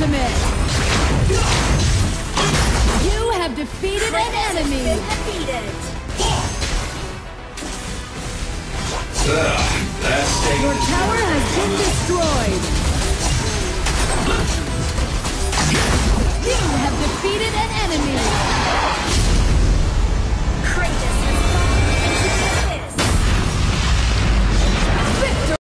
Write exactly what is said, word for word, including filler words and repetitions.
ultimate! You have defeated an enemy! Ugh, that's Your